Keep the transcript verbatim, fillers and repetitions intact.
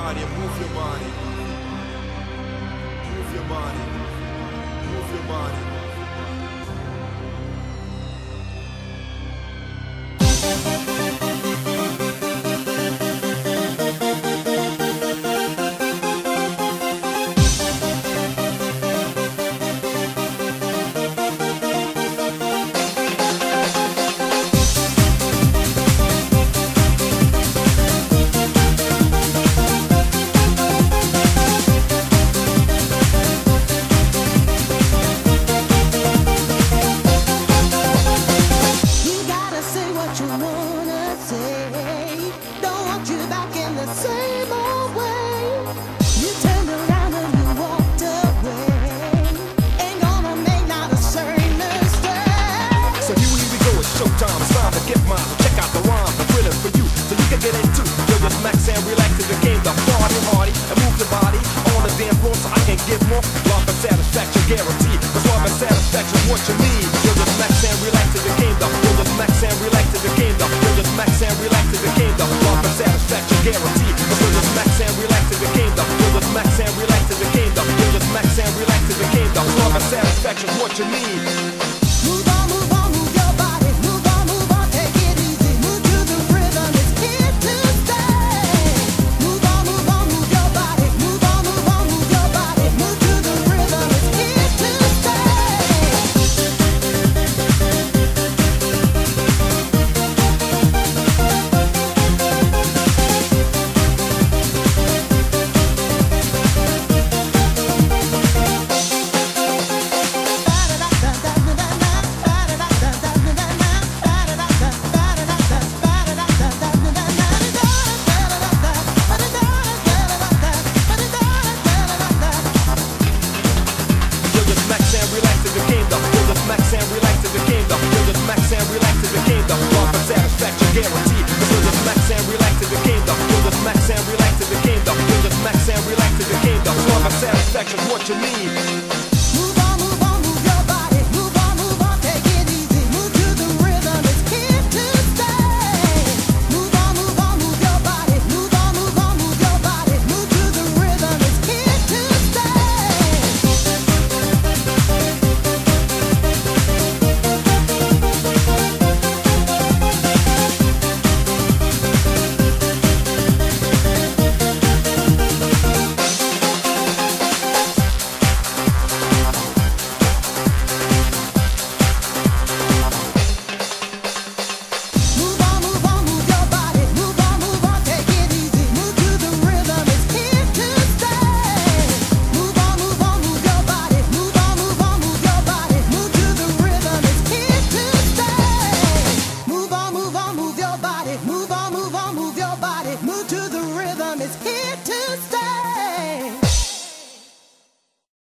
body, move your body. Move your body. Move your body. Same old way. You turned around and you walked away. Ain't gonna make not a certain mistake. So here we go, it's showtime. It's time to get mine. So check out the rhyme, the thrilling for you, so you can get into. Yo, just max and relax to the game, the party hardy, and move your body on the dance floor so I can get more love and satisfaction guaranteed. Cause love and satisfaction what you need. Yo, just max and relax to the game, the yo, just max and relax to the game, the yo, just max and relax to the game, the love and satisfaction guaranteed. Max and relax to the kingdom. You'll just max and relax to the kingdom. You'll just max and relax to the kingdom. Love and satisfaction, what you need.